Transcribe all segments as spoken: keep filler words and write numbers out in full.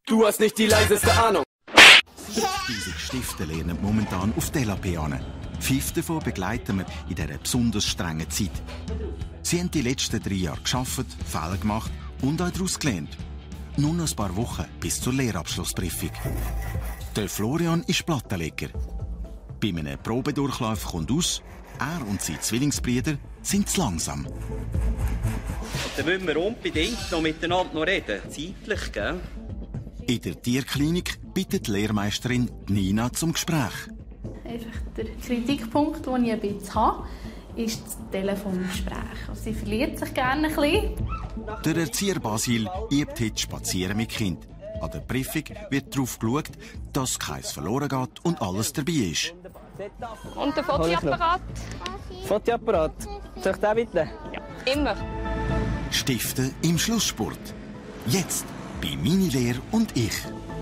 Du hast nicht die leiseste Ahnung. fünftausend Stifte lernen momentan auf D L A P an. Fünf davon begleiten wir in dieser besonders strengen Zeit. Sie haben die letzten drei Jahre gearbeitet, Fehler gemacht und auch daraus gelernt. Nur noch ein paar Wochen bis zur Lehrabschlussprüfung. Der Florian ist Plattenleger. Bei einem Probedurchlauf kommt aus, er und seine Zwillingsbrüder sind zu langsam. Dann müssen wir unbedingt noch miteinander noch reden. Zeitlich, gell? In der Tierklinik bittet die Lehrmeisterin Nina zum Gespräch. Einfach der Kritikpunkt, den ich ein bisschen habe, ist das Telefongespräch. Also sie verliert sich gerne ein bisschen. Der Erzieher Basil übt heute Spazieren mit Kind. An der Prüfung wird darauf geschaut, dass keins verloren geht und alles dabei ist. Und der Fotoapparat? Fotoapparat. Soll ich den bitte? Ja, immer. Stifte im Schlussspurt. Jetzt bei Minilehrer und ich.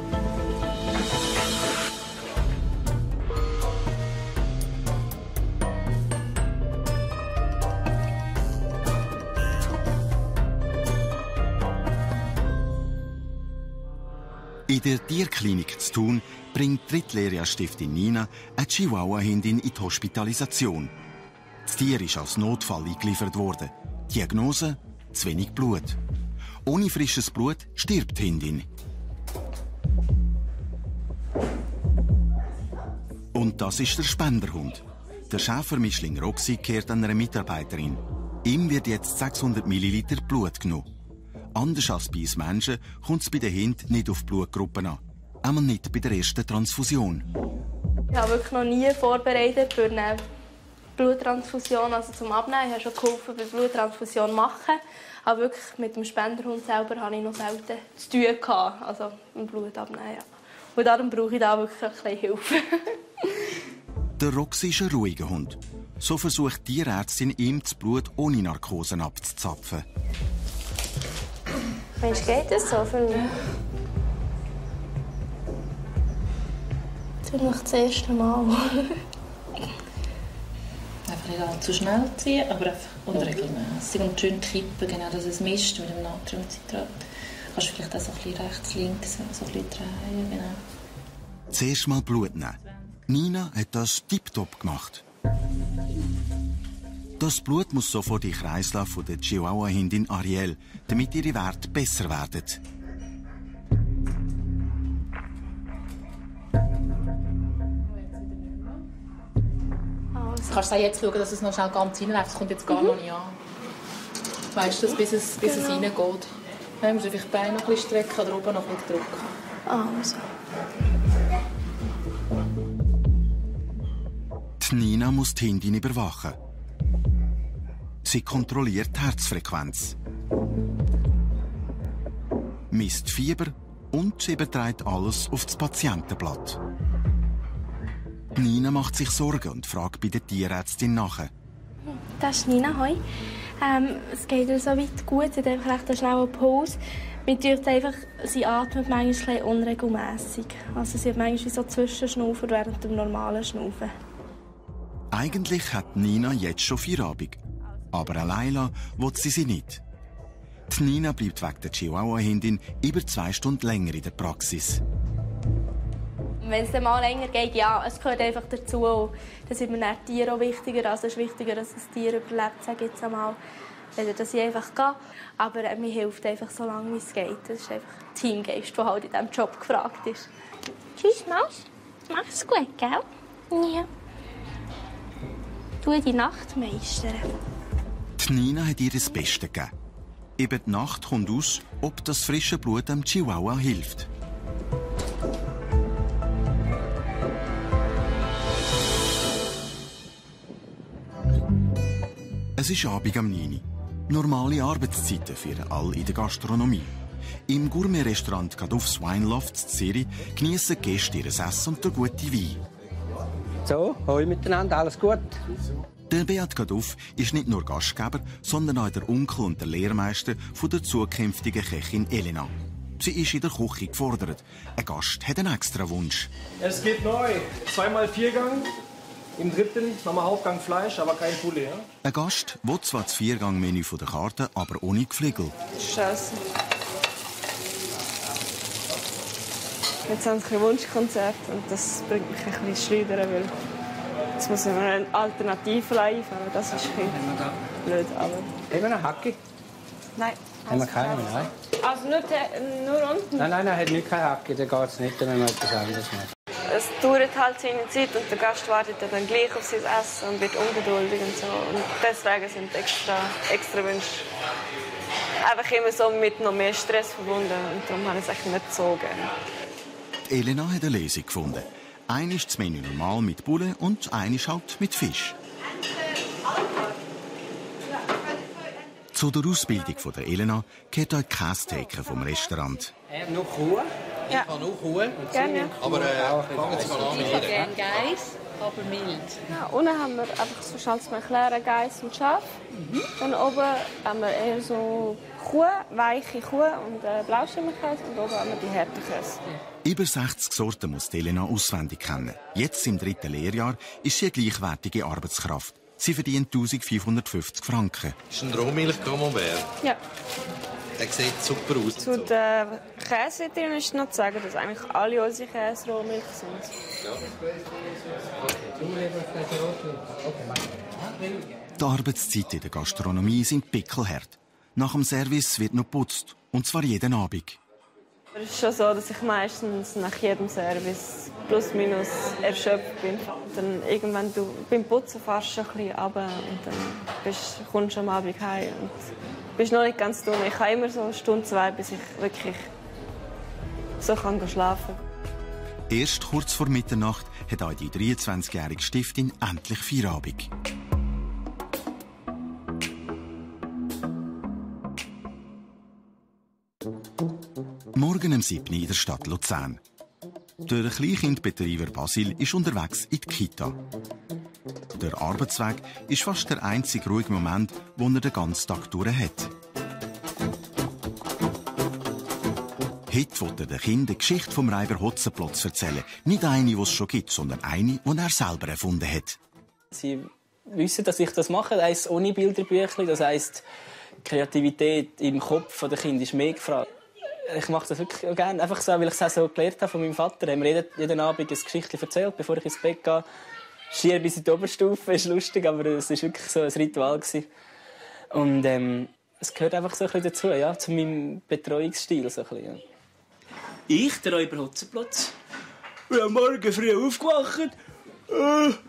In der Tierklinik zu Thun bringt die Drittlehrjahrstiftin Nina eine Chihuahua-Hündin in die Hospitalisation. Das Tier ist als Notfall eingeliefert worden. Diagnose: zu wenig Blut. Ohne frisches Blut stirbt die Hündin. Und das ist der Spenderhund. Der Schäfermischling Roxy gehört an einer Mitarbeiterin. Ihm wird jetzt sechshundert Milliliter Blut genommen. Anders als bei uns Menschen kommt es bei den Hunden nicht auf Blutgruppen an. Einmal nicht bei der ersten Transfusion. Ich habe wirklich noch nie vorbereitet für eine Bluttransfusion, also zum Abnehmen. Ich habe schon geholfen, bei Bluttransfusion machen. Aber wirklich mit dem Spenderhund selber hatte ich noch selten zu tun gehabt, also im Blut abnehmen. Ja. Und darum brauche ich da wirklich ein bisschen Hilfe. Der Roxy ist ein ruhiger Hund. So versucht die Tierärztin, ihm das Blut ohne Narkosen abzuzapfen. Mensch, geht das so für mich? Das ist noch das erste Mal. Einfach nicht allzu schnell ziehen, aber einfach unregelmäßig und schön kippen, genau, dass es mischt mit dem Natriumcitrat. Kannst du vielleicht auch so ein bisschen rechts, links, so ein bisschen drehen, genau. Zuerst mal Blut nehmen. Nina hat das tipptopp gemacht. Das Blut muss sofort in den Kreislauf der Chihuahua-Hündin Ariel, damit ihre Werte besser werden. Du kannst jetzt schauen, dass es noch schnell ganz reinläuft. Das kommt jetzt gar mhm. noch nicht an. Weißt du, bis es, bis es reingeht. Dann musst du einfach die Beine noch ein bisschen strecken oder oben noch ein bisschen drücken. Also. Die Nina muss die Hündin überwachen. Sie kontrolliert die Herzfrequenz, misst Fieber und sie überträgt alles auf das Patientenblatt. Nina macht sich Sorgen und fragt bei der Tierärztin nach. Das ist Nina, hoi. Ähm, es geht ihr so weit gut, sie hat einfach recht eine schnelle Pause. Man tut einfach, sie atmet manchmal unregelmässig. Also sie hat manchmal so Zwischenschnaufen während dem normalen Schnaufen. Eigentlich hat Nina jetzt schon Feierabend. Aber Leila will sie sie nicht. Die Nina bleibt wegen der Chihuahua-Hündin über zwei Stunden länger in der Praxis. Wenn es dann mal länger geht, ja, es gehört einfach dazu. Das ist mir dann die Tiere auch wichtiger. Also es ist wichtiger, dass das Tier überlebt, sage ich jetzt einmal, dass ich einfach gehe. Aber äh, mir hilft einfach so lange, wie es geht. Das ist einfach ein Teamgeist, der halt in diesem Job gefragt ist. Tschüss, Maus. Mach's gut, gell? Ja. Du die Nacht meistern. Die Nina hat ihr das Beste gegeben. Über die Nacht kommt aus, ob das frische Blut dem Chihuahua hilft. Es ist Abend am neun Uhr. Normale Arbeitszeiten für alle in der Gastronomie. Im Gourmet-Restaurant Gadufs Wineloft in Zürich genießen die Gäste ihr Essen und den guten Wein. So, hoi miteinander, alles gut? Der Beat Gaduff ist nicht nur Gastgeber, sondern auch der Onkel und der Lehrmeister von der zukünftigen Köchin Elena. Sie ist in der Küche gefordert. Ein Gast hat einen extra Wunsch. Es geht neu. Zweimal Viergang. Im dritten nochmal Hauptgang Fleisch, aber kein Poulet. Ja? Ein Gast will zwar das Viergang-Menü der Karte, aber ohne Geflügel. Scheiße. Jetzt haben sie ein Wunschkonzert und das bringt mich ein bisschen schleudern, weil jetzt muss man eine Alternative einfallen. Das ist ein bisschen blöd. Aber... Haben wir noch Hacke? Nein. Haben wir keine mehr, nein? Also nur, nur unten? Nein, nein, er hat nicht keine Hacke. Dann geht es nicht, wenn man etwas anderes macht. Es dauert halt seine Zeit und der Gast wartet dann gleich auf sein Essen und wird ungeduldig und so. Und deswegen sind extra, extra Wünsche einfach immer so mit noch mehr Stress verbunden. Und darum habe ich es eigentlich nicht so gerne. Elena hat eine Lösung gefunden. Eine ist das Menü normal mit Bulle und eine ist halt mit Fisch. Zu der Ausbildung von der Elena gehört auch die Käsetheke vom Restaurant. Äh, noch Kuh? Ja. Ich habe auch Kuh. Gerne. Aber äh, fangen Sie mal an mit jeder. Gerne Geiss, aber mild. Ja, unten haben wir einfach so schnell zu erklären, Geiss und Schaf. Mhm. Dann oben haben wir eher so Kuh, weiche Kuh und äh, Blauschimmelkäse. Und oben haben wir die Härtekäse. Über sechzig Sorten muss Elena auswendig kennen. Jetzt im dritten Lehrjahr ist sie eine gleichwertige Arbeitskraft. Sie verdient eintausendfünfhundertfünfzig Franken. Das ist ein Rohmilch Camembert. Ja. Der sieht super aus. Zu den Käse drin ist noch zu sagen, dass eigentlich alle unsere Käse Rohmilch sind. Die Arbeitszeiten in der Gastronomie sind pickelhart. Nach dem Service wird noch geputzt. Und zwar jeden Abend. Es ist schon so, dass ich meistens nach jedem Service plus minus erschöpft bin. Dann irgendwann du beim Putzen fährst du ein bisschen runter und dann bist, kommst du am Abend heim und bist noch nicht ganz dumm. Ich habe immer so eine Stunde, zwei, bis ich wirklich so kann schlafen kann. Erst kurz vor Mitternacht hat auch die dreiundzwanzigjährige Stiftin endlich Feierabend. Morgen um sieben Uhr in der Stadt Luzern. Der Kleinkindbetreiber Basil ist unterwegs in die Kita. Der Arbeitsweg ist fast der einzige ruhige Moment, den er den ganzen Tag durch hat. Heute will er den Kindern die Geschichte vom Reiber Hotzenplotz erzählen. Nicht eine, die es schon gibt, sondern eine, die er selber erfunden hat. Sie wissen, dass ich das mache, das heisst ohne Bilderbüchlein. Das heisst, Kreativität im Kopf der Kinder ist mehr gefragt. Ich mache das wirklich gerne, einfach so, weil ich es auch so gelernt habe von meinem Vater. Er hat mir jeden, jeden Abend eine Geschichte erzählt, bevor ich ins Bett gehe. Schier bis in die Oberstufe, ist lustig, aber es war wirklich so ein Ritual. Und ähm, es gehört einfach so ein bisschen dazu, ja, zu meinem Betreuungsstil. So ein bisschen, ja. Ich, der Räuber Hotzenplotz, bin am Morgen früh aufgewacht. Äh, äh,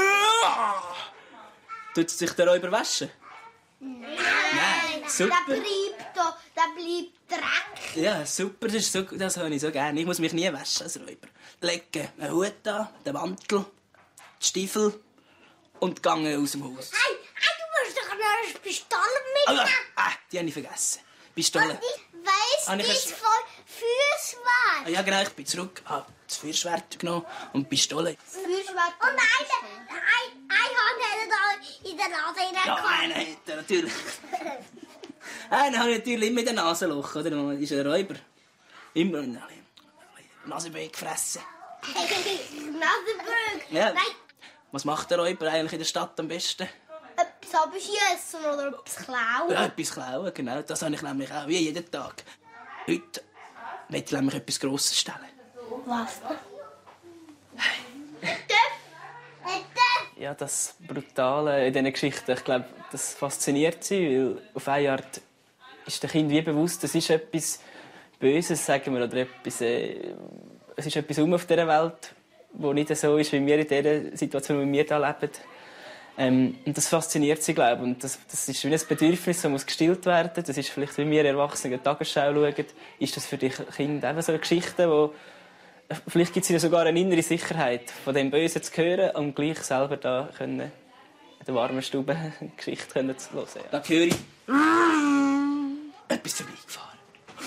Tut sich der Räuber waschen? Nein, Nein, super. Der bleibt da, der bleibt Dreck. Ja, super, das, ist so, das habe ich so gerne. Ich muss mich nie waschen als Räuber. Lege einen Hut an, den Mantel, die Stiefel und gehe aus dem Haus. Hey, hey, du musst doch noch eine Pistole mitnehmen. Ah, ah, die habe ich vergessen. Pistole. Und ich weiss, Ah, ich wie es has- voll Feuerschwert. Ah, ja, genau, ich bin zurück, habe das Feuerschwert genommen und die Pistole. Feuerschwert. Und eine, ein, ein Hand hat er da in der Nase Ja, reingekommen. einen hat er natürlich. Einen habe ich natürlich immer in der Nasenloch, oder? Das ist ein Räuber. Immer in der Nasenbein gefressen. Nasenbrück. Ja. Nein, Was macht der Räuber eigentlich in der Stadt am besten? etwas abschiessen oder etwas klauen. Ja, etwas klauen, genau. Das habe ich nämlich auch, wie jeden Tag. Heute möchte ich nämlich etwas Grosses stellen. Was? Ja, das Brutale in diesen Geschichten, ich glaube, das fasziniert sie, weil auf eine Art ist dem Kind wie bewusst, es ist etwas Böses, sagen wir, oder etwas, äh, es ist etwas um auf dieser Welt, das nicht so ist, wie wir in dieser Situation, wie wir hier leben. Ähm, und das fasziniert sie, glaube ich. Und das, das ist wie ein Bedürfnis, das muss gestillt werden. Das ist vielleicht, wie wir Erwachsene die Tagesschau schauen, ist das für die Kinder eben so eine Geschichte, wo vielleicht gibt es ihnen sogar eine innere Sicherheit, von dem Bösen zu hören und gleich selber da können, in der warmen Stube eine Geschichte können zu hören. Da höre ich etwas vorbeigefahren.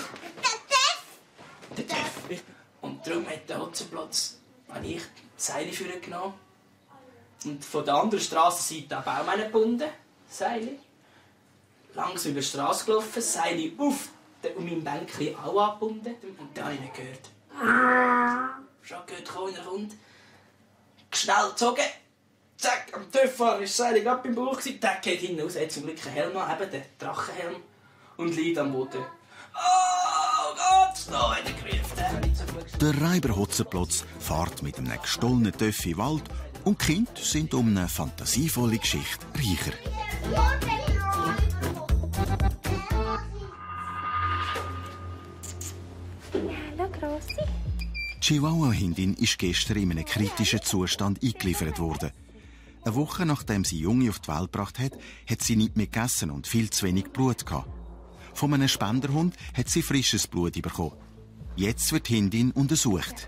Der Teff! Und darum hat der Hotzenplotz habe ich die Seile für ihn genommen. Und von der anderen Strassenseite an Baum gebunden, Seile. Langsam über die Straße gelaufen, Seile auf und mein Bänkchen auch angebunden. Und dann habe ich ihn gehört. Schon gehört, komm, er kommt. Schnell gezogen. Zack, am Töpfer war das Seil gerade beim Bauch. Der geht hinten raus, er hat zum Glück einen Helm an, eben den Drachenhelm. Und liegt am Boden. Oh Gott, noch hat er gerufen. Der Reiber-Hotzenplotz fährt mit einem gestohlenen Töff in den Wald und die Kinder sind um eine fantasievolle Geschichte reicher. Hallo, Grossi. Die Chihuahua-Hündin ist gestern in einem kritischen Zustand eingeliefert worden. Eine Woche nachdem sie Junge auf die Welt gebracht hat, hat sie nicht mehr gegessen und viel zu wenig Blut gehabt. Von einem Spenderhund hat sie frisches Blut bekommen. Jetzt wird die Hündin untersucht.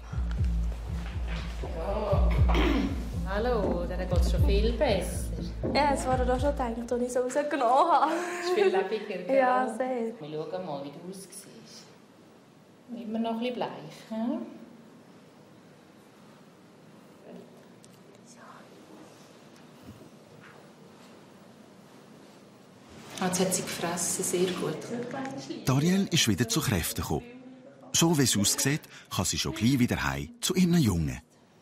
Ja. Hallo, dann geht es schon viel besser. Ja, es war doch schon gedacht, als ich so rausgenommen habe. Es ist viel lebendiger, gell? Ja, sehr. Wir schauen mal, wie du aussiehst. Immer noch ein bisschen bleich. Hm? Jetzt hat sie gefressen, sehr gut. Ariel ist wieder zu Kräften gekommen. So wie es aussieht, kann sie schon gleich wieder heim zu ihren Jungen.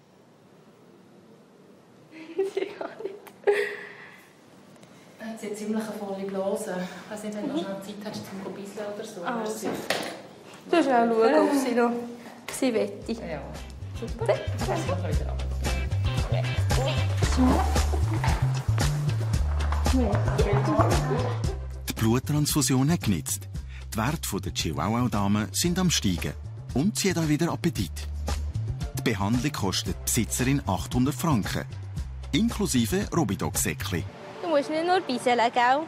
Sie hat ziemlich eine volle Blase. Ich weiß nicht, wenn du noch schnell Zeit hast, zum Bisseln oder so. Ah, also. Du musst auch schauen, ob sie noch sie wette. Ja. Super. Dann können wir wieder ab. Die Bluttransfusion hat genützt. Die Werte der Chihuahua-Dame sind am Steigen. Und sie hat auch wieder Appetit. Die Behandlung kostet die Besitzerin achthundert Franken. Inklusive Robidog-Säckchen. Du musst nicht nur bisseln, gell?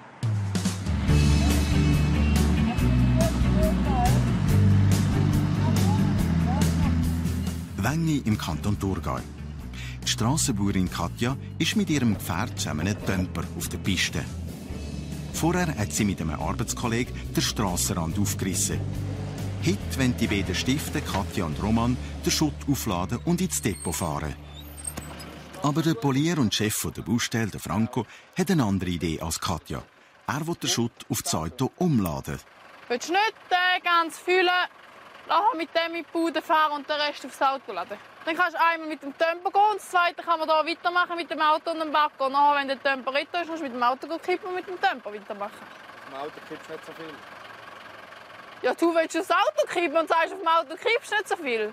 Wengi im Kanton Thurgau. Die Strassenbauerin Katja ist mit ihrem Pferd zusammen einen Tümper auf der Piste. Vorher hat sie mit einem Arbeitskollegen den Strassenrand aufgerissen. Heute wollen die beiden Stifte, Katja und Roman, den Schutt aufladen und ins Depot fahren. Aber der Polier und Chef der Baustelle, der Franco, hat eine andere Idee als Katja. Er will den Schutt auf das Auto umladen. Willst du nicht äh, ganz füllen, nachher mit dem in die Bude fahren und den Rest aufs Auto laden? Dann kannst du einmal mit dem Tempo gehen und das zweite kann man hier weitermachen mit dem Auto und dem Bagger. Und nachher, wenn der Tempo retour ist, musst du mit dem Auto kippen und mit dem Tempo weitermachen. Im Auto kippst du nicht so viel. Ja, du willst das Auto kippen und sagst, auf dem Auto kippst du nicht so viel.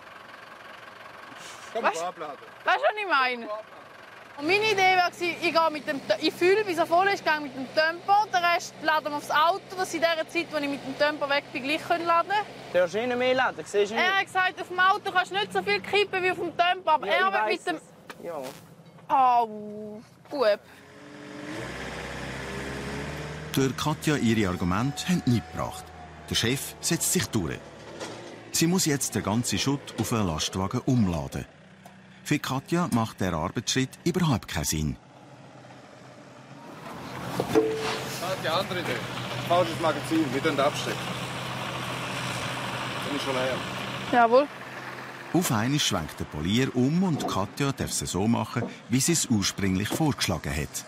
Komm, weißt, abladen. Weißt du, was ich meine? Und meine Idee war, ich, gehe mit dem, ich fühle, bis er voll ist, gehe mit dem Tempo. Den Rest laden wir aufs Auto, dass in der Zeit, wo ich mit dem Tempo weg bin, gleich laden können. Du darfst nicht mehr laden, siehst du nicht? Er hat gesagt, auf dem Auto kannst du nicht so viel kippen wie auf dem Tempo, aber ja, er wird mit dem... Es. Ja. Oh, Bub. Der Katja ihre Argumente haben nicht gebracht. Der Chef setzt sich durch. Sie muss jetzt den ganzen Schutt auf einen Lastwagen umladen. Für Katja macht der Arbeitsschritt überhaupt keinen Sinn. Die andere Idee. Falsches Magazin, wir können abstecken. Bin ich schon leer. Jawohl. Auf einmal schwenkt der Polier um und Katja darf es so machen, wie sie es ursprünglich vorgeschlagen hat.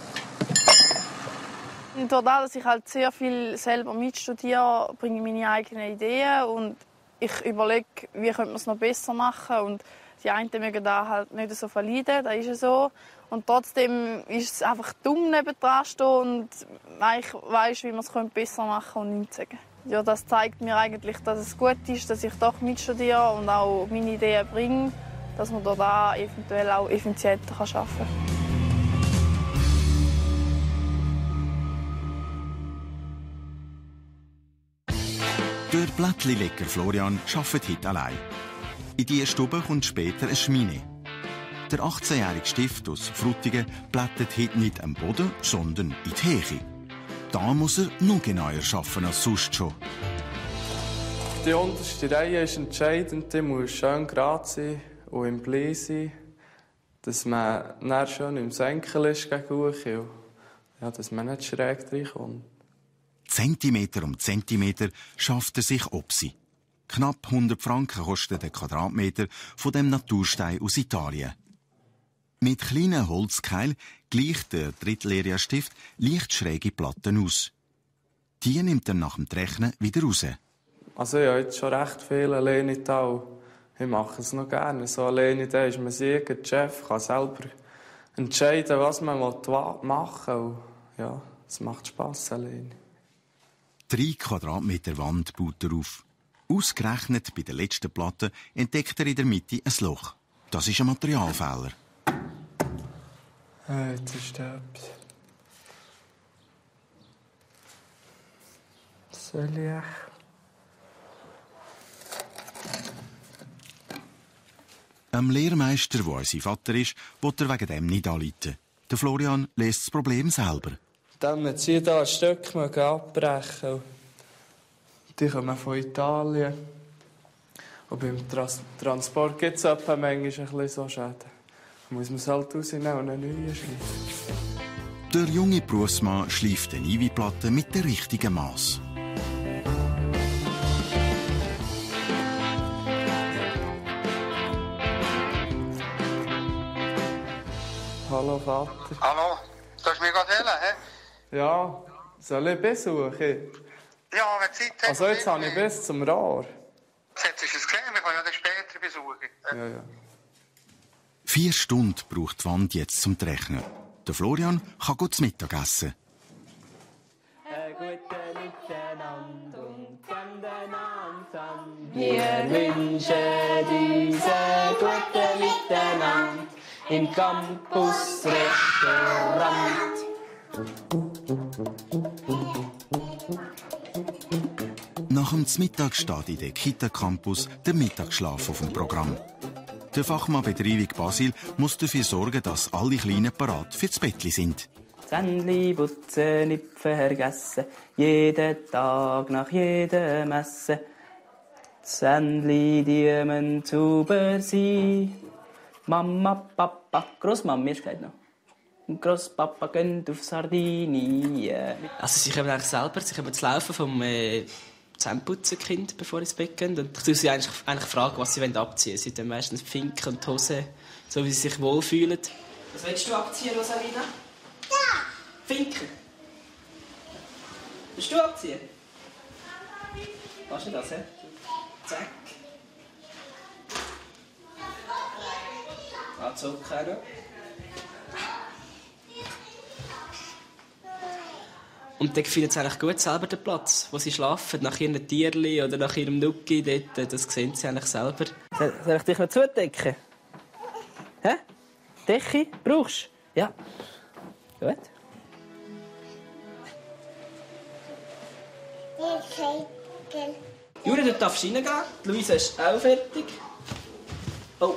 Und dadurch, dass ich halt sehr viel selber mitstudiere, bringe ich meine eigenen Ideen und ich überlege, wie könnte man es noch besser machen. Und die einen mögen da halt nicht so verleiden, das ist ja so. Und trotzdem ist es einfach dumm, nebendran stehen und ich weiss, wie man es besser machen könnte und nichts sagen. Ja, das zeigt mir eigentlich, dass es gut ist, dass ich doch mitstudiere und auch meine Ideen bringe, dass man da eventuell auch effizienter arbeiten kann. Der Blättli-Lecker Florian arbeitet heute allein. In diese Stube kommt später ein Schmine. Der achtzehnjährige Stift aus Frutigen blättert heute nicht am Boden, sondern in die Höhe. Da muss er noch genauer arbeiten als sonst schon. Die unterste Reihe ist entscheidend. Die muss schön gerade sein und im Blei sein, dass man dann schön im Senkel ist gegen hoch, ja, dass man nicht schräg reinkommt. Zentimeter um Zentimeter schafft er sich ob sie. Knapp hundert Franken kostet der Quadratmeter von dem Naturstein aus Italien. Mit kleinen Holzkeilen gleicht der Drittlehrjahrstift leicht schräge Platten aus. Die nimmt er nach dem Rechnen wieder raus. Also ich habe jetzt schon recht viel alleine da. Ich mache es noch gerne. So alleine da ist man Sieger, der Chef kann selber entscheiden, was man machen will. Ja, es macht Spass alleine. Drei Quadratmeter Wand baut er auf. Ausgerechnet bei der letzten Platte entdeckt er in der Mitte ein Loch. Das ist ein Materialfehler. Ah, jetzt ist da etwas. Soll ich? Einem Lehrmeister, der sein Vater ist, will er wegen dem nicht anrufen. Der Florian löst das Problem selber. Dann müssen sie hier ein Stück abbrechen. Die kommen von Italien. Und beim Trans Transport gibt es manchmal ein bisschen so Schäden. Da muss man es halt rausnehmen und eine neue schleifen. Der junge Berufsmann schleift eine Ivy-Platte mit dem richtigen Maß. Hallo Vater. Hallo, sollst du mir gerade helfen? He? Ja, soll ich besuchen? Ja, wenn Zeit hast. Also jetzt habe ich bis zum Rohr. Jetzt ist es gesehen, wir können ja dann später besuchen. Ja, ja. Vier Stunden braucht die Wand jetzt zum Rechnen. Der Florian kann gut zu Mittag essen. Ein gutes Miteinander und voneinander. Wir wünschen uns ein gutes Miteinander im Campus Restaurant. Nach dem Mittag steht in der Kita Campus der Mittagsschlaf auf dem Programm. Der Fachmann Betreuung Basil muss dafür sorgen, dass alle Kleinen parat fürs Bettli sind. Zähnli putzen, nicht vergessen, jeden Tag nach jeder Messe. Zähnli, die müssen sauber sein. Mama, Papa, Grossmama, ist gesagt noch. Und Grosspapa gehen auf Sardinien. Also sie kommen eigentlich selber, sie kommen zu laufen vom äh, Zähneputzen-Kind, bevor sie ins Bett gehen. Und ich tue sie eigentlich, eigentlich fragen, was sie abziehen wollen. Sie tun meistens die Finken und die Hose, so wie sie sich wohlfühlen. Was willst du abziehen, Rosalina? Ja. Finken. Willst du abziehen? Kannst du das, hä? Zack. Anzug noch. Und dann gefällt es eigentlich gut selber den Platz, wo sie schlafen, nach ihren Tierli oder nach ihrem Nucki dort, das sehen sie eigentlich selber. Soll, soll ich dich noch zudecken? Hä? Decke? Brauchst du? Ja. Gut. Juri, du darfst reingehen. Luisa ist auch fertig. Oh.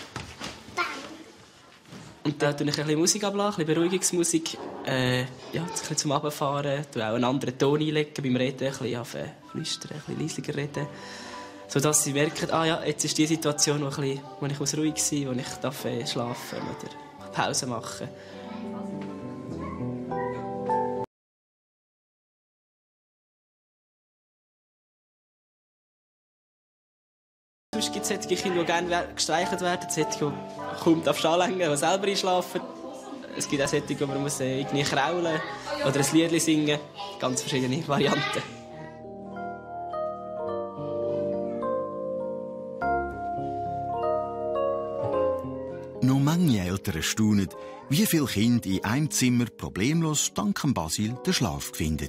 Und da tue ich ein bisschen Musik ablassen, ein bisschen Beruhigungsmusik. Äh, ja, ein bisschen zum Runterfahren. Ich auch einen anderen Ton einlegen beim Reden, ein bisschen flüstern, ein bisschen leiser reden. Sodass sie merken, ah ja, jetzt ist die Situation, wo, ein bisschen, wo ich aus ruhig sein, wo ich darf, äh, schlafen oder Pause machen. Sonst gibt es solche Kinder, die gerne gestreichelt werden, solche, die kaum anlängen, die selber einschlafen. Es gibt auch solche, die man muss irgendwie kraulen oder ein Lied singen. Ganz verschiedene Varianten. Noch manche Eltern staunen, wie viele Kinder in einem Zimmer problemlos dank Basil den Schlaf finden.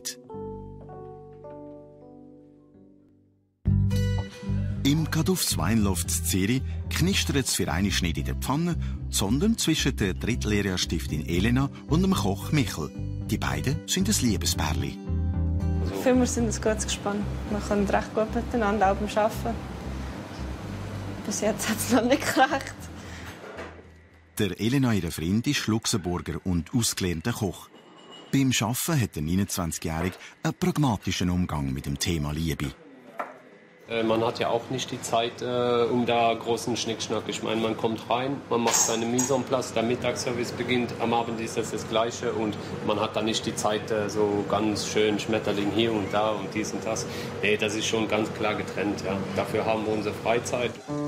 Im Kadufs Weinloft in Zürich knistert es für eine nicht in der Pfanne, sondern zwischen der Drittlehrjahrstiftin Elena und dem Koch Michel. Die beiden sind ein Liebespärli. Für mich sind ein gutes Gespann. Wir können recht gut miteinander auch beim Arbeiten. Bis jetzt hat es noch nicht gereicht. Der Elena, ihr Freund, ist Luxemburger und ausgelernter Koch. Beim Arbeiten hat der neunundzwanzigjährige einen pragmatischen Umgang mit dem Thema Liebe. Man hat ja auch nicht die Zeit, äh, um da großen Schnickschnack. Ich meine, man kommt rein, man macht seine Mise en place, der Mittagsservice beginnt, am Abend ist das das Gleiche und man hat dann nicht die Zeit, äh, so ganz schön Schmetterling hier und da und dies und das. Nee, das ist schon ganz klar getrennt. Ja. Dafür haben wir unsere Freizeit.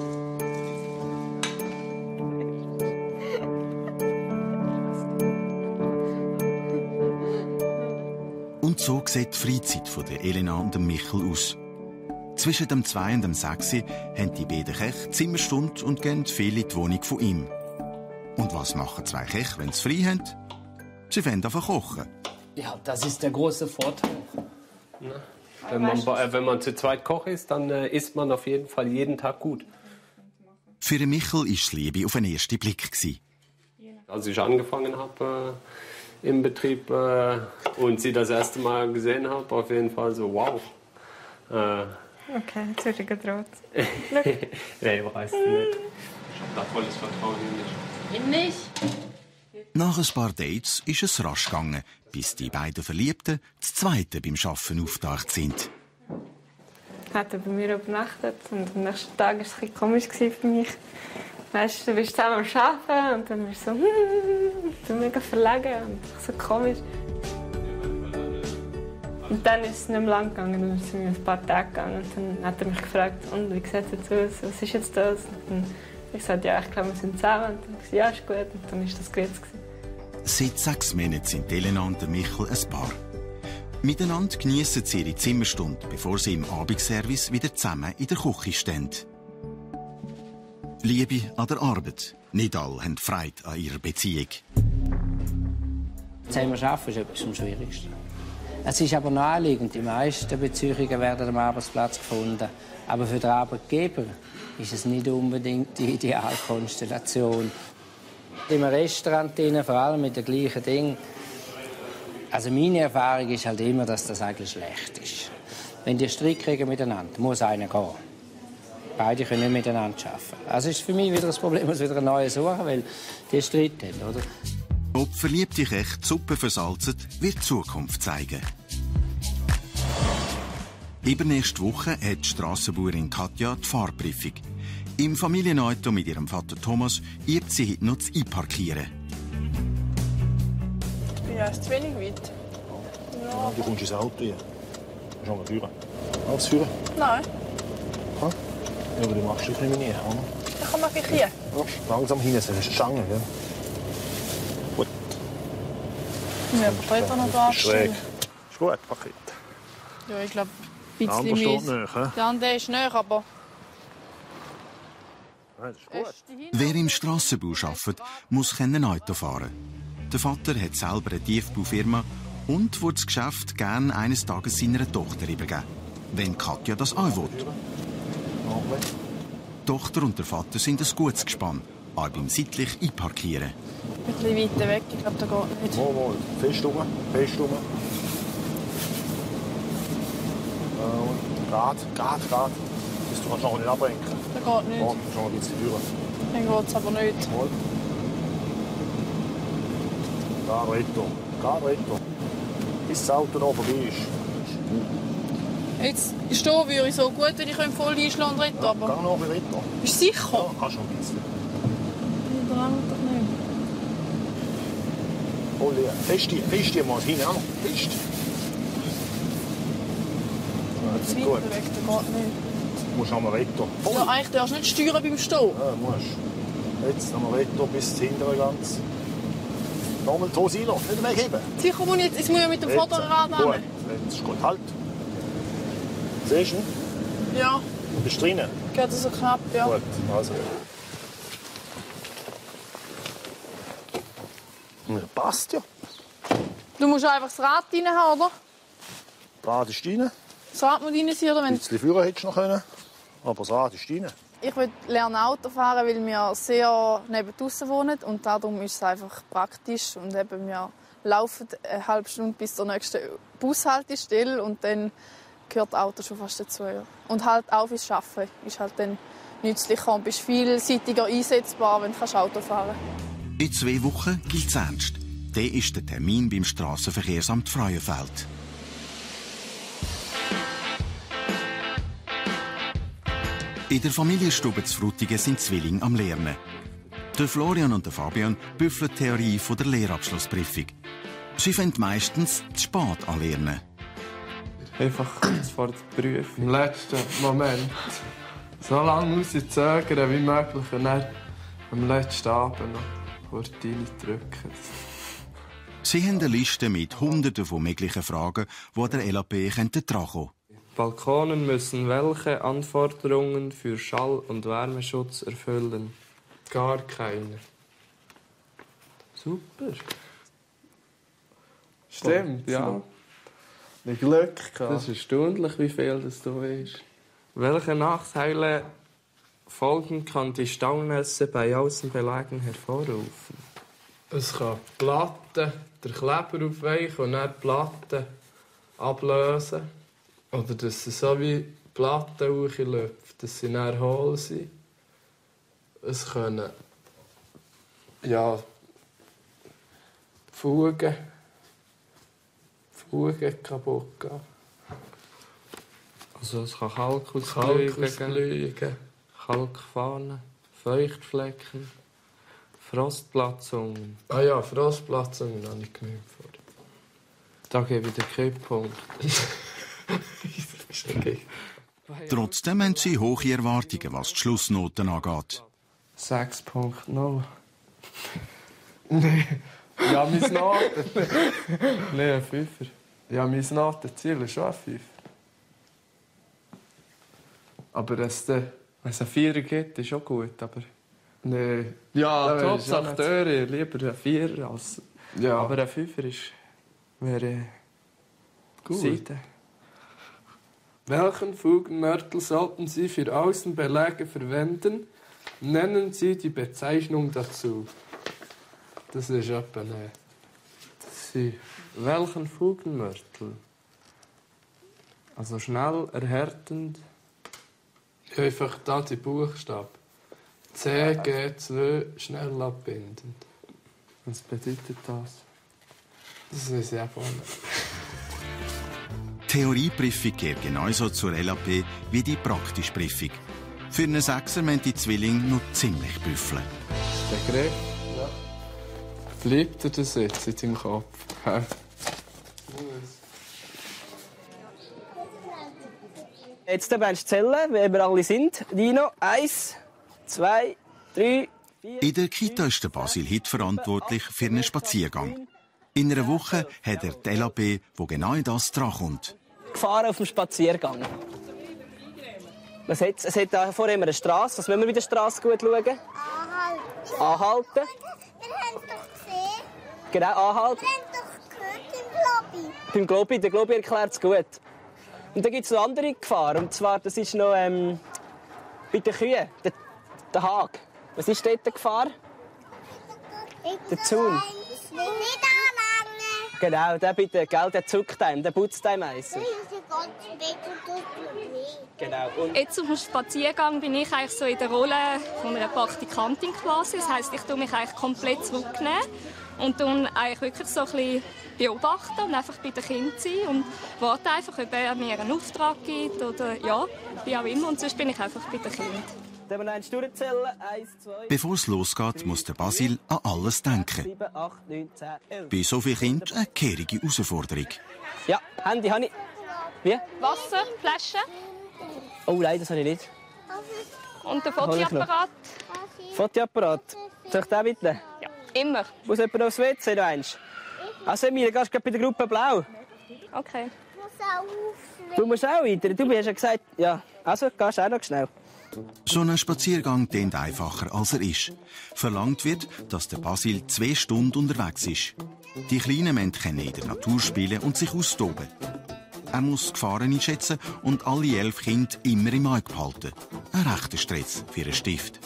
Und so sieht die Freizeit von der Elena und dem Michel aus. Zwischen dem zwei und dem sechs haben die beiden Köche Zimmerstunde und gehen viel in die Wohnung von ihm. Und was machen zwei Köche, wenn sie frei haben? Sie fangen an zu kochen. Ja, das ist der große Vorteil. Wenn man, äh, wenn man zu zweit Koch ist, dann äh, isst man auf jeden Fall jeden Tag gut. Für Michel war es Liebe auf den ersten Blick. Als ich angefangen habe äh, im Betrieb äh, und sie das erste Mal gesehen habe, auf jeden Fall so wow. Äh, Okay, jetzt wird er gedroht. Nein, ich weiß es nicht. Ich habe da volles Vertrauen in dich. Ich nicht. Nach ein paar Dates ist es rasch gegangen, bis die beiden Verliebten das zweite beim Arbeiten auftaucht sind. Hat er bei mir übernachtet und am nächsten Tag war es ein bisschen komisch für mich. Weißt, du bist zusammen am Arbeiten und dann bist du so, hm, du mega verlegen und so komisch. Und dann ist es nicht mehr lang gegangen, dann sind wir ein paar Tage gegangen und dann hat er mich gefragt, und wie sieht es jetzt aus, was ist jetzt das? Und dann habe ich gesagt, ja, ich glaube, wir sind zusammen. Und dann habe ich gesagt, ja, ist gut. Und dann war das Grüß. Seit sechs Monaten sind Elena und Michel ein Paar. Miteinander geniessen sie ihre Zimmerstunde, bevor sie im Abendservice wieder zusammen in der Küche stehen. Liebe an der Arbeit. Nicht alle haben Freude an ihrer Beziehung. Zusammen arbeiten ist etwas am schwierigsten. Es ist aber naheliegend, die meisten Beziehungen werden am Arbeitsplatz gefunden. Aber für den Arbeitgeber ist es nicht unbedingt die Idealkonstellation. Im Restaurant, vor allem mit den gleichen Dingen. Also meine Erfahrung ist halt immer, dass das eigentlich schlecht ist. Wenn die Streit kriegen miteinander, muss einer gehen. Beide können nicht miteinander arbeiten. Also ist für mich wieder das Problem, dass wieder eine neue suchen, weil die Streit haben, oder? Ob verliebte Köche die Suppe versalzen, wird die Zukunft zeigen. Übernächste Woche hat die Strassenbauerin Katja die Fahrprüfung. Im Familienauto mit ihrem Vater Thomas übt sie heute noch das Einparkieren. Ja, ist zu wenig weit. Ja. Du kommst ins Auto hier. Schon mal führen. Alles führen? Nein. Ja, aber du machst dich nicht mehr, oder? Dann komm mal hier. Ja, langsam hin, es ist eine Stange, gell? Gut. Ja, aber Treppe noch da schräg. Ist gut, Paket. Ja, ich glaube, ein bisschen bisschen mies. näher, Der andere ist näher, aber... Nein, das ist gut. Wer im Strassenbau arbeitet, muss ein Auto fahren. Der Vater hat selber eine Tiefbaufirma und will das Geschäft gerne eines Tages seiner Tochter übergeben, wenn Katja das auch will. Die Tochter und der Vater sind ein gutes Gespann, auch beim seitlich Einparkieren. Ein bisschen weiter weg, ich glaube, das geht nicht. Mal, mal. Fest rum, fest rum. Gerade, gerade, gerade. Du kannst noch nicht ablenken. Das geht nicht. Ja, schon noch ein bisschen führen. Dann geht es aber nicht. Mal. Da, retto. Da, retto. Bis das Auto da vorbei ist. Jetzt stehen würde ich so gut, wenn ich voll einschlagen und retten, aber... Geh noch ein retto. Bist du sicher? Ja, kannst schon ein bisschen. Das langt doch nicht. Voll leer. Fest, fest hier mal hin, auch. Fest. Das ist gut. Weg, das geht nicht. Du musst am Retto. Ja, eigentlich darfst du nicht steuern beim Stehen. Ja, musst. Jetzt am Retto bis hinten ganz. Nochmal die Hose rein, nicht wegheben. Sicher muss ich jetzt, jetzt muss ich mit dem Vorderrad Gut, hin. jetzt ist gut. Halt. Siehst du ihn? Ja. Du bist drinnen? Geht so knapp, ja. Gut, also. Ja, passt ja. Du musst einfach das Rad rein haben, oder? Das Rad ist rein. Das Rad muss rein sein, oder? Wenn... Ein bisschen führen hättest du noch können, aber das Rad ist rein. Ich will lernen Auto fahren, weil wir sehr neben draussen wohnen und darum ist es einfach praktisch und eben wir laufen eine halbe Stunde bis zur nächsten Bushaltestelle und dann gehört das Auto schon fast dazu. Ja. Und halt auch fürs Arbeiten ist halt dann nützlicher und bist vielseitiger einsetzbar, wenn du Auto fahren kannst. In zwei Wochen gilt es ernst. Der ist der Termin beim Strassenverkehrsamt Frauenfeld. In der Familienstube zu Frutigen sind Zwillinge am Lernen. Der Florian und der Fabian büffeln die Theorie von der Lehrabschlussprüfung. Sie fangen meistens zu spät an Lernen. Einfach kurz vor der Prüfung. Im letzten Moment. So lange rauszögern wie möglich und dann am letzten Abend noch vor die Tine drücken. Sie haben eine Liste mit Hunderten von möglichen Fragen, die an der L A P drankommen könnten. Balkone müssen welche Anforderungen für Schall- und Wärmeschutz erfüllen? Gar keine. Super. Stimmt, ja. Ein Glück gehabt. Das ist erstaunlich, wie viel das da ist. Welche Nachteile folgen kann die Staunässe bei Außenbelägen hervorrufen? Es kann Platten, der Kleber aufweichen und dann die Platten ablösen. Oder dass sie so wie Platten hochläuft, dass sie dann hohl sind. Es können ja, Fugen, Fugen kaputt gehen. Also es kann Kalk ausblühen, Kalkfahnen, Feuchtflecken, Frostplatzungen. Ah ja, Frostplatzungen habe ich genug vor. Da gebe ich den Kipppunkt. Trotzdem haben sie hohe Erwartungen, was die Schlussnoten angeht. sechs Punkt null. Nein. Ja, mein Noten. Nein, ein Fünfer. Ja, mein Notenziel ist schon ein Fünfer. Aber wenn es einen Vierer gibt, ist auch gut. Aber nein. Ja, Top-Akteure, lieber ein Vierer als. Ja. Aber ein Fünfer ist. wäre gut. Seite. Welchen Fugenmörtel sollten Sie für Außenbeläge verwenden? Nennen Sie die Bezeichnung dazu. Das ist etwa eine. Sie. Welchen Fugenmörtel? Also schnell, erhärtend. Einfach da die Buchstaben. C G zwei, schnell abbindend. Was bedeutet das? Das ist ja voll. Die Theorieprüfung geht genauso zur L A P wie die praktische Prüfung. Für einen Sechser müssen die Zwillinge noch ziemlich büffeln. Der Griff, ja. Bleibt dir das jetzt in deinem Kopf? Jetzt willst du zählen, wie wir alle sind. Dino, eins, zwei, drei, vier... In der Kita ist der Basil Hitt verantwortlich für einen Spaziergang. In einer Woche hat er die L A P, wo genau das drankommt. Gefahren auf dem Spaziergang. Was hat, es hat da vor immer eine Straße. Was müssen wir bei der Straße gut schauen? Anhalten. Anhalten. Wir haben es doch gesehen. Genau, anhalten. Wir haben doch gehört im Globi. Beim Globi, der Globi erklärt es gut. Und dann gibt es noch andere Gefahren. Und zwar, das ist noch ähm, bei den Kühen, der, der Hag. Was ist dort die Gefahr? Der Zaun. Nicht anlangen. Genau, der bitte, gell, der zuckt einem, der putzt einem meistens. Genau. Und jetzt auf dem Spaziergang bin ich eigentlich so in der Rolle von einer Praktikantin quasi. Das heisst, ich tue mich eigentlich komplett zurücknehmen und dann eigentlich wirklich so ein bisschen beobachten und einfach bei den Kindern sein und warte einfach, ob er mir einen Auftrag gibt oder ja, wie auch immer. Und sonst bin ich einfach bei den Kindern. Dann wir eins durchzählen. Eins, zwei... Bevor es losgeht, muss der Basil an alles denken. sieben, acht, neun, zehn, elf. Bei so vielen Kindern eine kehrige Herausforderung. Ja, Handy habe ich. Wie? Wasser, Flasche. Oh nein, das habe ich nicht. Und der Fotoapparat. Fotoapparat. Soll ich den bitten? Ja, immer. Muss jemand aufs W C noch eins? Also Emilia, gehst du bei der Gruppe Blau? Okay. Ich muss auch aufnehmen. Du musst auch weiter. Du hast ja gesagt, ja. Also, gehst auch noch schnell. So ein Spaziergang klingt einfacher, als er ist. Verlangt wird, dass der Basil zwei Stunden unterwegs ist. Die Kleinen müssen in der Natur spielen und sich austoben. Er muss die Gefahren einschätzen und alle elf Kinder immer im Auge behalten. Ein rechter Stress für einen Stift.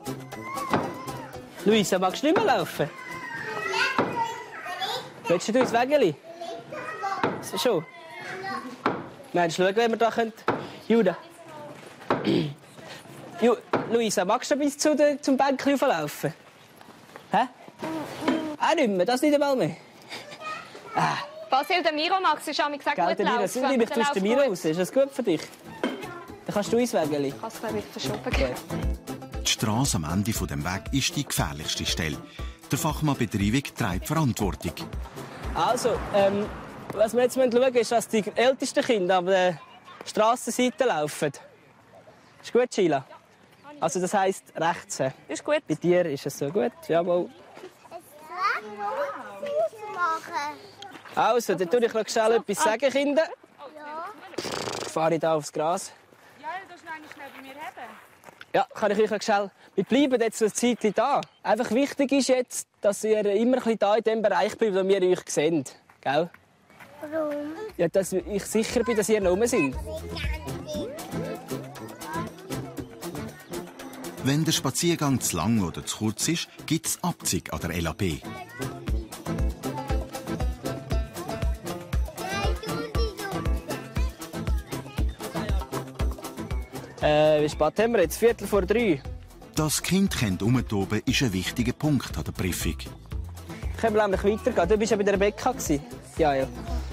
Luisa, magst du nicht mehr laufen? Willst du ins Wägeli? Schon? Meinst du, schauen, wie wir da können? Juda. Ju, Luisa, magst du bis zu der, zum Bänkchen laufen? Hä? Auch nicht mehr, das nicht einmal mehr. Ah. Basil, der Miro Max ist auch gesagt, gut Miro, laufen. Miro, ich tust den Miro raus. Ist das gut für dich? Dann kannst du ins Wägeli. Ich kann es, glaube ich, verschoben gehen. Die Strasse am Ende dieses Wegs ist die gefährlichste Stelle. Der Fachmann Betriebung trägt Verantwortung. Also, ähm, was wir jetzt schauen müssen, ist, dass die ältesten Kinder an der Strassenseite laufen. Ist gut, Sheila? Also das heisst rechts. Ist gut. Bei dir ist es so gut, jawohl. Also, dann tue ich noch schnell etwas sagen, Kinder. Ja. Fahre ich da aufs Gras. Ja, du darfst noch schnell bei mir haben. Ja, kann ich euch noch schnell... Wir bleiben jetzt eine Zeit da. Einfach wichtig ist jetzt, dass ihr immer ein bisschen da in dem Bereich bleibt, wo wir euch sehen. Gell? Warum? Ja, dass ich sicher bin, dass ihr noch rum sind. Wenn der Spaziergang zu lang oder zu kurz ist, gibt es Abzug an der L A P. Äh, wie spät haben wir jetzt? Viertel vor drei. Das Kind herumtoben ist ein wichtiger Punkt an der Prüfung. Können wir nämlich weitergehen? Du warst ja bei der Rebecca. Ja, ja.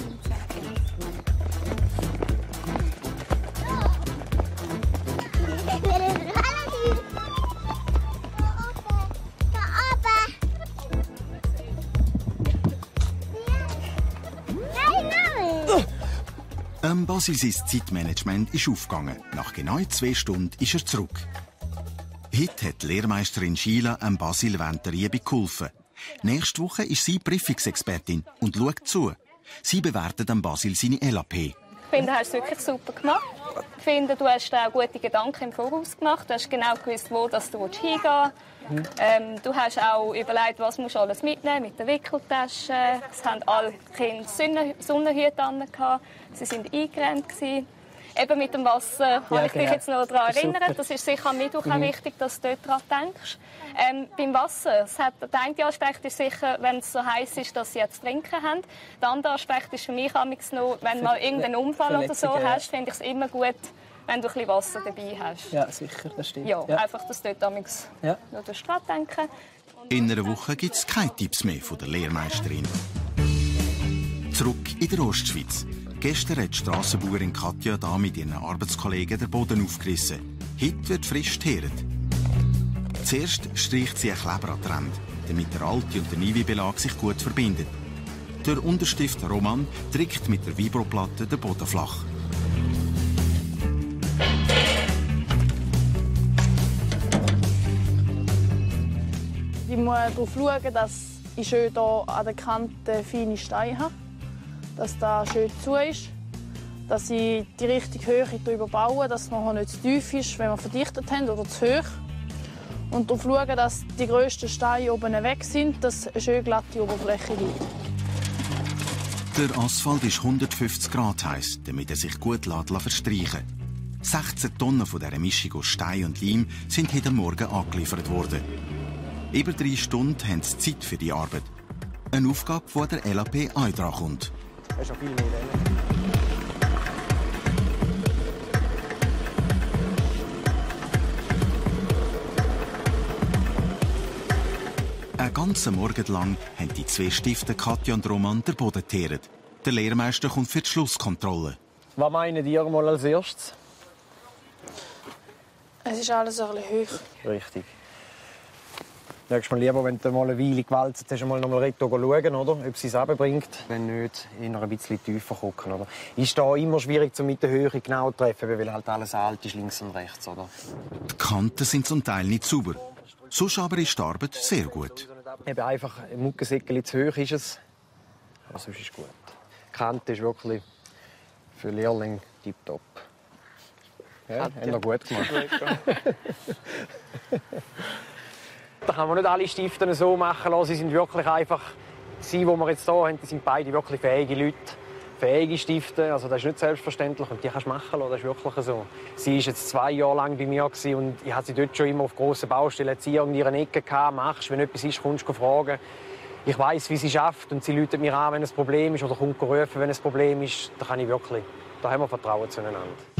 Ähm, Basil, sein Zeitmanagement ist aufgegangen. Nach genau zwei Stunden ist er zurück. Heute hat die Lehrmeisterin Sheila ähm, Basil während der Übung geholfen. Nächste Woche ist sie Prüfungsexpertin und schaut zu. Sie bewertet ähm, Basil seine L A P. Ich finde, du hast es wirklich super gemacht. Ich finde, du hast auch gute Gedanken im Voraus gemacht. Du hast genau gewusst, wo dass du hingehen willst. Ähm, du hast auch überlegt, was du alles mitnehmen musst mit der Wickeltasche. Es haben alle Kinder Sonnenhüte an. Sie waren eingerennt. Eben mit dem Wasser ja, kann ich genau. dich jetzt noch daran erinnern. Super. Das ist sicher am Mittwoch mhm. auch wichtig, dass du daran denkst. Ähm, beim Wasser, es hat, der eine Aspekt ist sicher, wenn es so heiß ist, dass sie jetzt trinken haben. Der andere Aspekt ist für mich noch, wenn du mal irgendeinen Unfall oder so hast, finde ich es immer gut, wenn du ein bisschen Wasser dabei hast. Ja, sicher, das stimmt. Ja, ja. Einfach, dass du dort ja. noch daran denken. In einer Woche gibt es keine Tipps mehr von der Lehrmeisterin. Zurück in der Ostschweiz. Gestern hat die Strassenbauerin Katja da mit ihren Arbeitskollegen den Boden aufgerissen. Heute wird frisch geteert. Zuerst streicht sie einen Kleber an die Ränder, damit der alte und der neue Belag sich gut verbinden. Der Unterstift Roman drückt mit der Vibroplatte den Boden flach. Ich muss darauf schauen, dass ich schön hier an der Kante feine Steine habe. Dass das schön zu ist, dass ich die richtige Höhe darüber baue, dass es noch nicht zu tief ist, wenn wir verdichtet haben, oder zu hoch. Und darauf schauen, dass die grössten Steine oben weg sind, dass eine schön glatte Oberfläche liegt. Der Asphalt ist hundertfünfzig Grad heiß, damit er sich gut verstreichen lässt. sechzehn Tonnen von dieser Mischung aus Stein und Leim sind heute Morgen angeliefert worden. Über drei Stunden haben sie Zeit für die Arbeit. Eine Aufgabe, die der L A P auch kommt. Das ist schon viel mehr. Einen ganzen Morgen lang haben die zwei Stifte Katja und Roman den Boden geteert. Der Lehrmeister kommt für die Schlusskontrolle. Was meinen ihr mal als erstes? Es ist alles ein bisschen hoch. Richtig. Nächstes Mal lieber, wenn du mal eine Weile gewälzt hast, mal noch mal schauen, oder? Ob sie es runterbringt. Wenn nicht, eher ein bisschen tiefer gucken, oder? Ist da immer schwierig, um mit der Höhe genau zu treffen, weil halt alles alt ist, links und rechts, oder? Die Kanten sind zum Teil nicht sauber. Sonst aber ist die Arbeit sehr gut. Eben einfach ein Muckensäckchen zu hoch ist es. Aber sonst ist es gut. Die Kante ist wirklich für Lehrlinge tipptopp. Ja, haben wir gut gemacht. Da kann man nicht alle Stifte so machen lassen. Sie sind wirklich einfach, sie, die wir jetzt hier haben, die sind beide wirklich fähige Leute. Fähige Stifte, also das ist nicht selbstverständlich und die kannst du machen lassen, das ist wirklich so. Sie war jetzt zwei Jahre lang bei mir und ich hatte sie dort schon immer auf grossen Baustellen sie in ihrer Ecke gehabt, machst, wenn etwas ist, kommst du fragen. Ich weiss, wie sie schafft und sie läutet mir an, wenn ein Problem ist oder kommt rufen, wenn ein Problem ist. Da kann ich wirklich, da haben wir Vertrauen zueinander.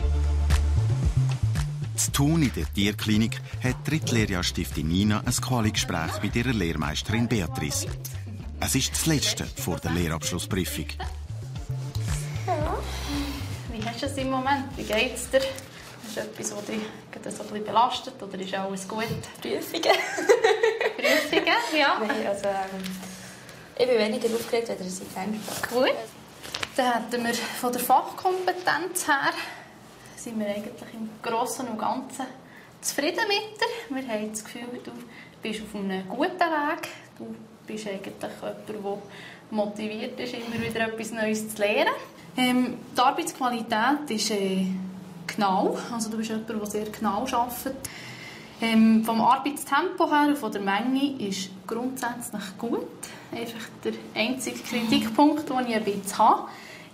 Zu Thun in der Tierklinik hat die Drittlehrjahrstiftin Nina ein Quali-Gespräch mit ihrer Lehrmeisterin Beatrice. Es ist das letzte vor der Lehrabschlussprüfung. Ja. Wie hast du es im Moment? Wie geht es dir? Ist etwas, das dich so ein bisschen belastet oder ist alles gut? Prüfungen. Prüfungen, ja. Nein, also, ähm, ich bin weniger aufgeregt, als ich denke. Gut. Dann hätten wir von der Fachkompetenz her sind wir eigentlich im Großen und Ganzen zufrieden mit dir. Wir haben das Gefühl, du bist auf einem guten Weg. Du bist eigentlich jemand, der motiviert ist, immer wieder etwas Neues zu lernen. Ähm, die Arbeitsqualität ist äh, genau. Also du bist jemand, der sehr genau arbeitet. Ähm, vom Arbeitstempo her und von der Menge ist grundsätzlich gut. Einfach der einzige Kritikpunkt, den ich ein bisschen habe,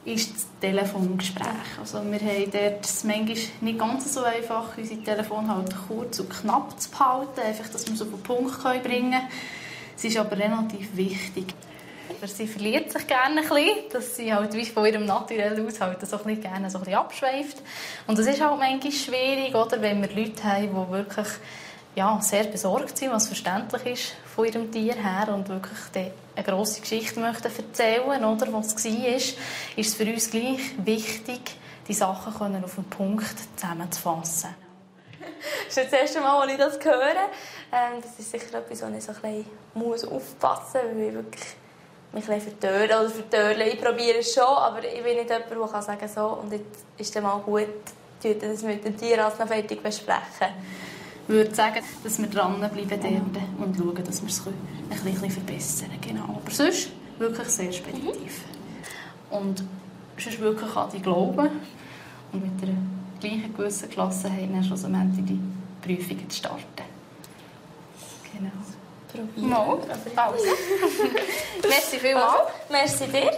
ist das Telefongespräch. Also wir haben dort es manchmal nicht ganz so einfach, unsere Telefone halt kurz und knapp zu behalten, einfach, dass wir es auf den Punkt bringen können. Es ist aber relativ wichtig. Sie verliert sich gerne ein bisschen, dass sie halt wie von ihrem naturellen Aushalt so ein bisschen gerne so ein bisschen abschweift. Und das ist halt manchmal schwierig, oder, wenn wir Leute haben, die wirklich ja, sehr besorgt sind, was verständlich ist von ihrem Tier her und wirklich eine grosse Geschichte möchten erzählen, oder, was es war, ist es für uns gleich wichtig, die Sachen können auf den Punkt zusammenzufassen. Das ist das erste Mal, als ich das höre. Ähm, das ist sicher etwas, wo ich so ein bisschen aufpassen muss, weil ich wirklich mich ein bisschen vertören oder vertören. Ich probiere es schon, aber ich bin nicht jemand, der sagen kann, so, und jetzt ist es mal gut, das mit dem Tierarzt noch fertig besprechen. Ich würde sagen, dass wir dranbleiben und schauen, dass wir es ein bisschen verbessern können. Genau. Aber sonst wirklich sehr speditiv. Mhm. Und sonst wirklich an die glauben und mit einer gleichen gewissen Gelassenheit dann schlussendlich die Prüfungen zu starten. Genau. Probieren. Mal. Pause. Merci vielmals. Merci dir.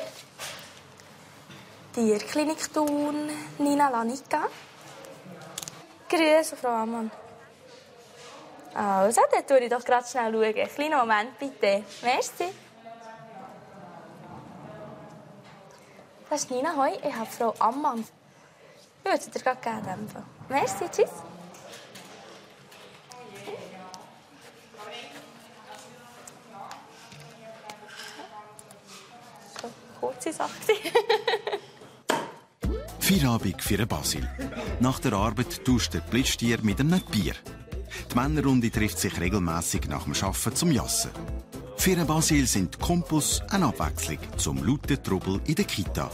Tierklinik Thun, Nina Lanica. Grüße, Frau Ammann. Also, dann schaue ich doch gerade schnell. Schauen. Einen kleinen Moment, bitte. Merci. Das ist Nina. Hoi, ich habe Frau Ammann. Ich würde sie dir gerade geben. Merci, tschüss. So, kurze Sache. Feierabend für den Basil. Nach der Arbeit tauscht der Blitzstier mit einem Bier. Die Männerrunde trifft sich regelmässig nach dem Arbeiten zum Jassen. Für den Basil sind die Kumpels eine Abwechslung zum lauten Trubel in der Kita.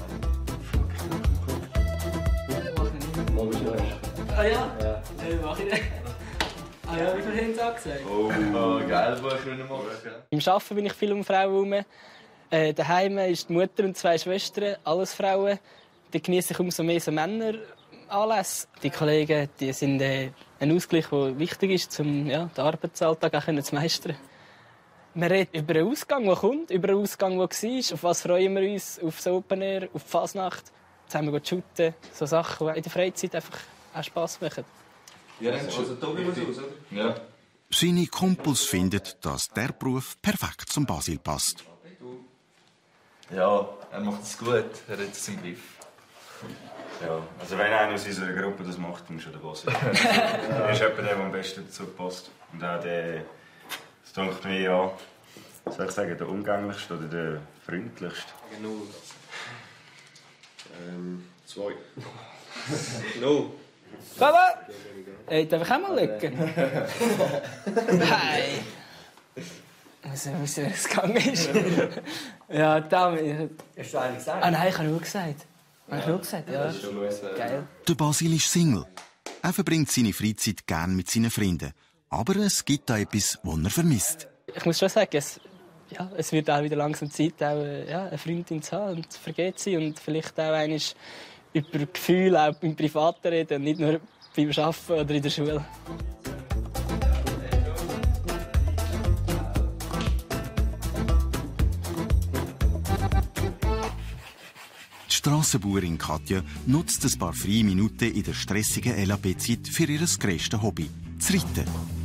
Ah ja? Ja. Äh, mach ich nicht. Ah ja, wie viel haben Sie angesagt? Oh, oh geil, was ich nicht machen. Im Arbeiten bin ich viel um Frauen herum. Äh, daheim ist die Mutter und zwei Schwestern, alles Frauen. Da genieße ich umso mehr so Männeranlässe. Die Kollegen die sind äh, ein Ausgleich, der wichtig ist, um ja, den Arbeitsalltag auch zu meistern. Wir reden über einen Ausgang, der kommt, über einen Ausgang, der war. Auf was freuen wir uns? Auf das Open Air, auf die Fasnacht. Zusammen shooten. So Sachen, die in der Freizeit einfach auch Spass machen. Ja, also Tobi muss aus, oder? Ja. Seine Kumpels finden, dass der Beruf perfekt zum Basil passt. Ja, er macht es gut. Er hat es im Griff. Ja, also wenn einer aus unserer Gruppe das macht, dann ist er der Basil. Er ist etwa der, der am besten dazu passt. Und auch der, das denkt mir ja, soll ich sagen, der umgänglichste oder der freundlichste. Genau. Ähm, zwei. No. Baba! Hey, darf ich auch mal schauen? Hey! Ich weiß nicht, wie es gegangen ist. Ja, damit. Hast du eigentlich gesagt? Ah nein, ich habe nur gesagt. Ja. Habe ich nur gesagt, ja. Das ist schon los. Geil. Der Basil ist Single. Er verbringt seine Freizeit gerne mit seinen Freunden. Aber es gibt da etwas, was er vermisst. Ich muss schon sagen, es, ja, es wird auch wieder langsam Zeit, auch, ja, eine Freundin zu haben und zu vergeht sie und vielleicht auch einmal über Gefühle auch im Privaten reden, nicht nur beim Arbeiten oder in der Schule. Die Strassenbauerin Katja nutzt ein paar freie Minuten in der stressigen L A P-Zeit für ihr grösstes Hobby, das Reiten.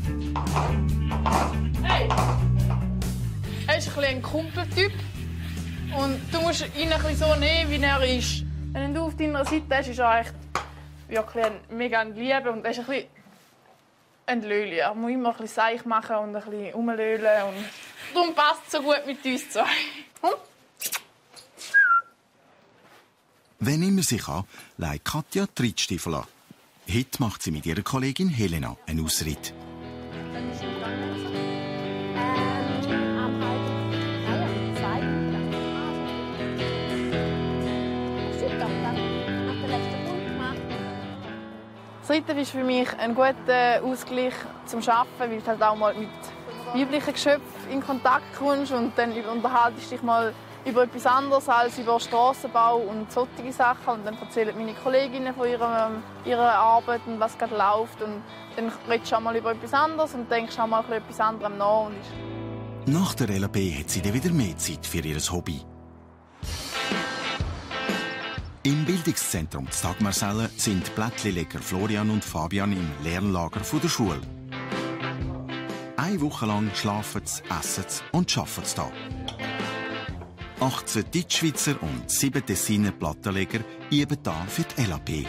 Hey! Er ist ein, ein Kumpeltyp und du musst ihn ein bisschen so nehmen, wie er ist. Wenn du auf deiner Seite bist, ist er echt wirklich ein, mega ein Liebe und er ist ein bisschen ein Löli. Er muss immer ein bisschen Seich machen und ein bisschen rumlölen und darum passt es so gut mit uns zwei. Hm? Wenn immer sie kann, legt Katja die Reitstiefel an. Heute macht sie mit ihrer Kollegin Helena einen Ausritt. Das Reiten ist für mich ein guter Ausgleich zum Arbeiten, weil du halt auch mal mit weiblichen Geschöpfen in Kontakt kommst und dann unterhaltest dich mal über etwas anderes als über Strassenbau und solche Sachen. Und dann erzählen meine Kolleginnen von ihrer, ihrer Arbeit und was gerade läuft. Und dann redest du auch mal über etwas anderes und denkst auch mal etwas anderem nach. Nach der L A P hat sie dann wieder mehr Zeit für ihr Hobby. Im Bildungszentrum Dagmarsellen sind Plättchenleger Florian und Fabian im Lernlager der Schule. Eine Woche lang schlafen sie, essen sie und arbeiten sie hier. achtzehn Deutschschweizer und sieben Tessiner Plattenleger üben hier für die L A P.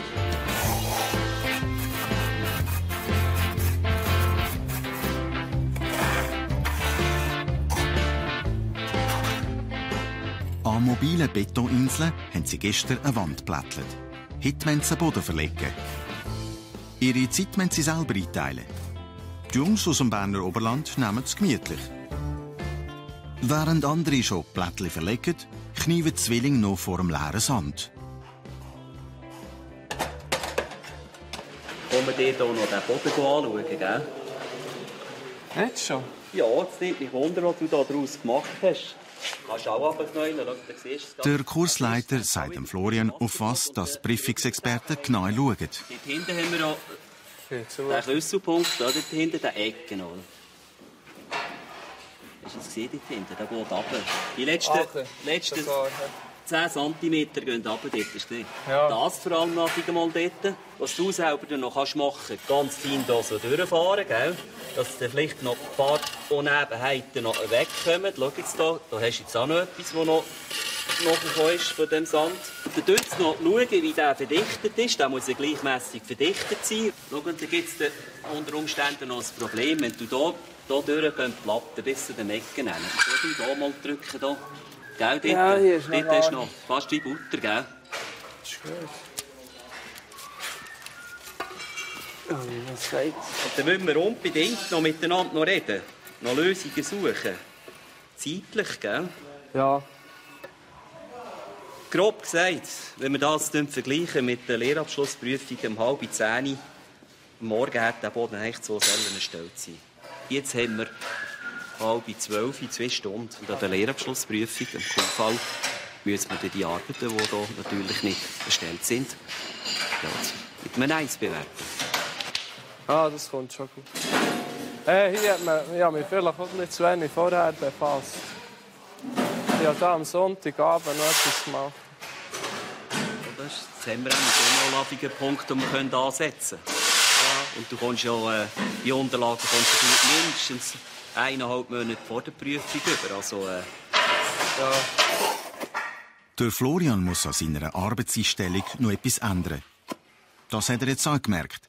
An mobilen Betoninseln haben sie gestern eine Wand geplättelt. Heute müssen sie den Boden verlegen. Ihre Zeit müssen sie selber einteilen. Die Jungs aus dem Berner Oberland nehmen es gemütlich. Während andere schon Plättchen verlegen, kniven die Zwillinge noch vor dem leeren Sand. Können wir dir hier noch den Boden anschauen, gell? Jetzt schon? Ja, jetzt nimmt mich Wunder, was du daraus gemacht hast. Kannst du auch runterknäulen, dann siehst du es. Der Kursleiter sagt dem Florian, auf was das Briefungsexperten genau schauen. Dort hinten haben wir auch den Schlüsselpunkt, da dort hinten, den Ecken. Oder? Hast du es gesehen, dort hinten? Der geht runter. Die letzten, letzten zehn Zentimeter gehen runter dort. Hast du ja. Das vor allem noch einmal dort, was du selber dann noch kannst machen kannst. Ganz fein hier so durchfahren, gell? Dass dann vielleicht noch ein paar Unebenheiten noch wegkommen. Schau jetzt hier, da hast du jetzt auch noch etwas, das noch nachgekommen ist von dem Sand. Dann schauen Sie noch, wie der verdichtet ist. Der muss ja gleichmässig verdichtet sein. Schau, dann gibt es unter Umständen noch ein Problem. Wenn du hier, hier durch die Platte bis zu den Ecken nehmen. Schau, du hier mal drücken. Hier. Gell, dort, ja, hier ist noch, dort ist noch fast wie Butter, gell? Das ist gut. Oh, was sagt's? Und dann müssen wir unbedingt noch miteinander noch reden. Noch Lösungen suchen. Zeitlich, gell? Ja. Grob gesagt, wenn wir das vergleichen mit der Lehrabschlussprüfung um halb zehn, am Morgen hat der Boden eigentlich so erstellt sein. Jetzt haben wir halb zwölf, zwei Stunden. Und an der Lehrabschlussprüfung, im Q-Fall, müssen wir die Arbeiten, die hier natürlich nicht erstellt sind, mit einem eins bewerten. Ah, das kommt schon gut. Äh, hier hat man ja, mich vielleicht auch nicht zu wenig vorher befasst. Ich habe da am Sonntagabend noch etwas gemacht. Jetzt haben wir einen unlaufenden Punkt, den wir ansetzen können. Ja. Und du kommst ja, äh, die Unterlagen kommst du mindestens eineinhalb Monate vor der Prüfung über. Also, äh, ja. Der Florian muss an seiner Arbeitseinstellung noch etwas ändern. Das hat er jetzt auch gemerkt.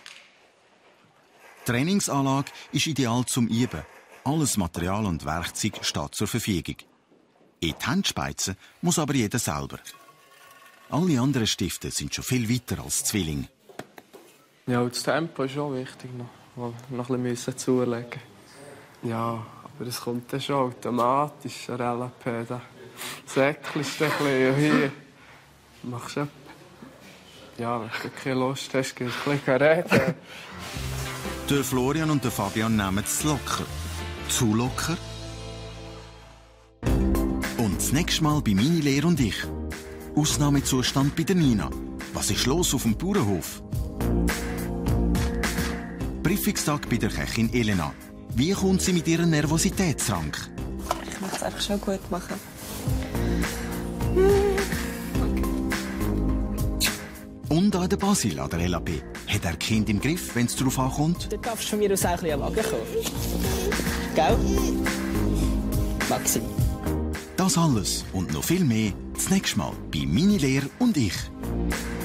Die Trainingsanlage ist ideal zum Üben. Alles Material und Werkzeug steht zur Verfügung. In die Hände speizen muss aber jeder selber. Alle anderen Stifte sind schon viel weiter als Zwillinge. Ja, das Tempo ist schon wichtig, noch, noch ein bisschen zulegen. Ja, aber es kommt dann schon automatisch, ein L A P. Das Säckelst ein bisschen hier. Machst du ja, wenn du keine Lust hast, gehst du ein bisschen reden. Der Florian und der Fabian nehmen es locker. Zu locker. Und das nächste Mal bei Minilehrer und ich. Ausnahmezustand bei der Nina. Was ist los auf dem Bauernhof? Prüfungstag bei der Köchin Elena. Wie kommt sie mit ihrer Nervositätsrank? Ich möchte es einfach schon gut machen. Und auch der Basil an der L A P. Hat er Kind im Griff, wenn es darauf ankommt? Du darfst von mir aus auch ein bisschen an Wagen kommen. Gell? Maxi. Das alles und noch viel mehr das nächste Mal bei Minilehrer und ich.